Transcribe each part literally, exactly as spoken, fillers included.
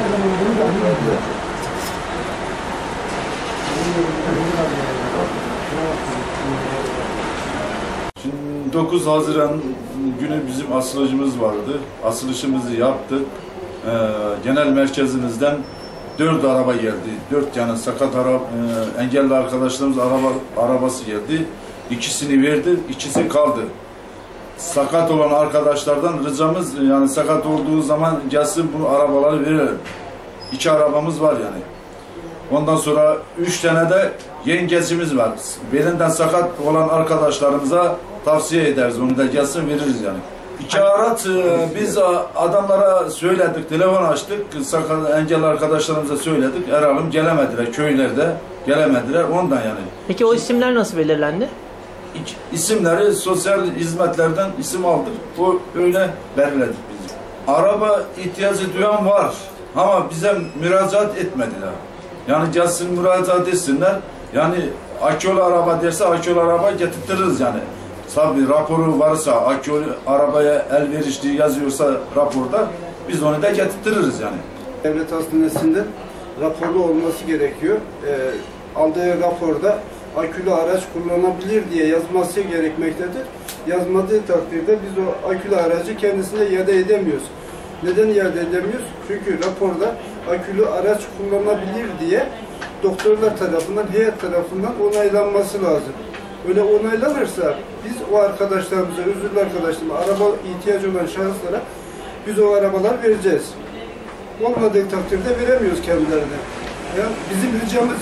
Şimdi dokuz Haziran günü bizim asılışımız vardı. Asılışımızı yaptık. Ee, genel merkezimizden dört araba geldi. Dört yani sakat ara, e, engelli arkadaşlarımız araba arabası geldi. İkisini verdi, ikisi kaldı. Sakat olan arkadaşlardan ricamız yani sakat olduğu zaman gelsin bu arabaları verelim. İki arabamız var yani. Ondan sonra üç tane de yengecimiz var. Belinden sakat olan arkadaşlarımıza tavsiye ederiz. Onu da gelsin veririz yani. İki araç biz adamlara söyledik, telefon açtık. Sakat engelli arkadaşlarımıza söyledik. Eralım gelemediler, köylerde gelemediler ondan yani. Peki o isimler nasıl belirlendi? İsimleri sosyal hizmetlerden isim aldık. Bu öyle belirledik biz. Araba ihtiyacı duyan var ama bize müracaat etmediler. Yani gelsin müracaat etsinler. Yani akülü araba derse akülü araba getirtiriz yani. Tabii raporu varsa akülü arabaya elverişli yazıyorsa raporda biz onu da getirtiriz yani. Devlet hastanesinde raporlu olması gerekiyor. E, aldığı raporda akülü araç kullanabilir diye yazması gerekmektedir. Yazmadığı takdirde biz o akülü aracı kendisine iade edemiyoruz. Neden iade edemiyoruz? Çünkü raporda akülü araç kullanabilir diye doktorlar tarafından, heyet tarafından onaylanması lazım. Öyle onaylanırsa biz o arkadaşlarımıza, özürlü arkadaşlarımıza, araba ihtiyacı olan şahıslara biz o arabalar vereceğiz. Olmadığı takdirde veremiyoruz kendilerine. Yani bizim ricamız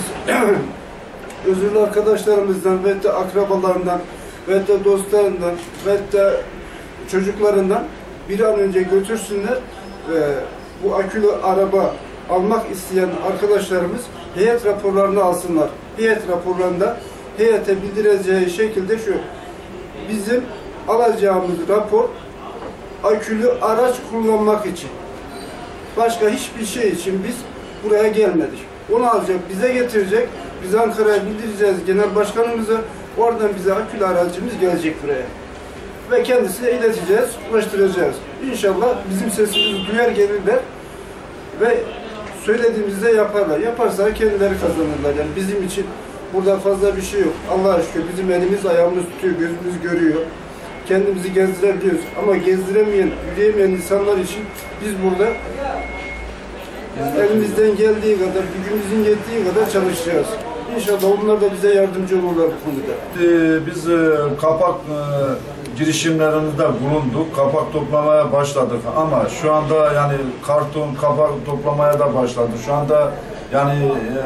özürlü arkadaşlarımızdan ve de akrabalarından ve de dostlarından ve de çocuklarından bir an önce götürsünler. Ee, bu akülü araba almak isteyen arkadaşlarımız heyet raporlarını alsınlar. Heyet raporlarında heyete bildireceği şekilde şu: bizim alacağımız rapor akülü araç kullanmak için. Başka hiçbir şey için biz buraya gelmedik. Onu alacak, bize getirecek. Biz Ankara'ya bildireceğiz genel başkanımıza. Oradan bize akülü aracımız gelecek buraya. Ve kendisine ileteceğiz, ulaştıracağız. İnşallah bizim sesimizi duyar gelirler ve söylediğimizde yaparlar. Yaparsa kendileri kazanırlar. Yani bizim için burada fazla bir şey yok. Allah'a şükür bizim elimiz ayağımız tutuyor, gözümüz görüyor. Kendimizi gezdirebiliyoruz. Ama gezdiremeyen, yürüyemeyen insanlar için biz burada elimizden geldiği kadar, gücümüzün yettiği kadar çalışacağız. İnşallah onlar da bize yardımcı olurlar bu konuda. Ee, biz e, kapak e, girişimlerinde bulunduk. Kapak toplamaya başladık ama şu anda yani karton kapak toplamaya da başladı. Şu anda yani e,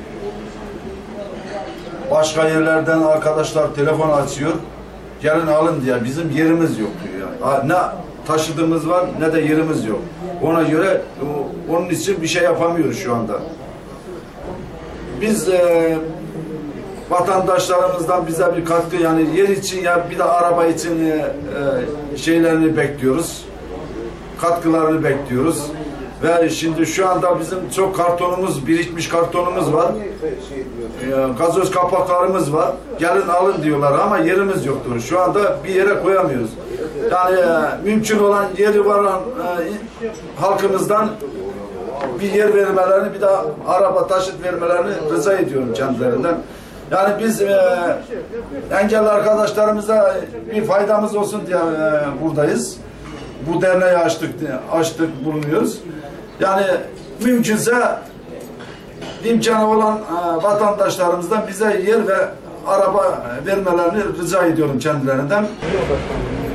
başka yerlerden arkadaşlar telefon açıyor. Gelin alın diye. Bizim yerimiz yok diyor yani. Ne taşıdığımız var ne de yerimiz yok. Ona göre onun için bir şey yapamıyoruz şu anda. Biz e, vatandaşlarımızdan bize bir katkı yani yer için ya bir de araba için e, e, şeylerini bekliyoruz. Katkılarını bekliyoruz. Ve şimdi şu anda bizim çok kartonumuz, birikmiş kartonumuz var. E, gazoz kapaklarımız var. Gelin alın diyorlar ama yerimiz yoktur. Şu anda bir yere koyamıyoruz. Yani e, mümkün olan yeri var e, halkımızdan bir yer vermelerini, bir de araba taşıt vermelerini rica ediyorum kendilerinden. Yani biz e, engelli arkadaşlarımıza bir faydamız olsun diye e, buradayız. Bu derneği açtık, açtık bulunuyoruz. Yani mümkünse imkanı olan e, vatandaşlarımızdan bize yer ve araba vermelerini rica ediyorum kendilerinden.